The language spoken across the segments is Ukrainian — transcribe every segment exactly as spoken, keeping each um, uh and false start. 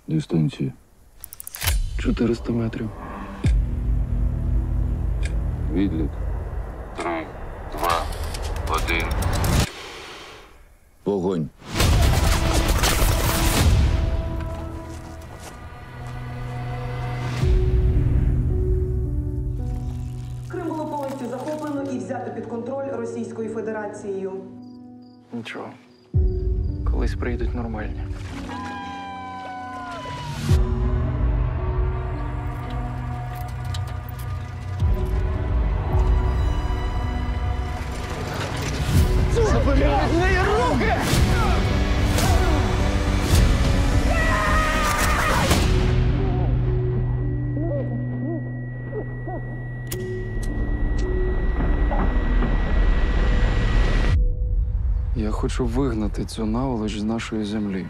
Дистанція чотириста метрів. Відлік. Три, два, один. Вогонь. Крим було повністю захоплено і взято під контроль Російською Федерацією. Нічого. Колись прийдуть нормальні. Забери від неї руки! Я хочу вигнати цю наволоч з нашої землі.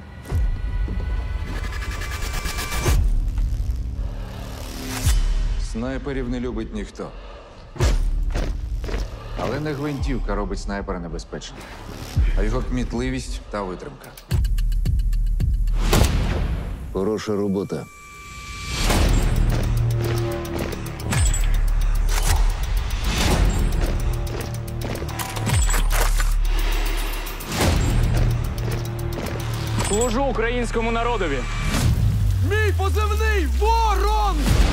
Снайперів не любить ніхто. Але не гвинтівка робить снайпера небезпечним, а його кмітливість та витримка. Хороша робота. Служу українському народові! Мій позивний Ворон!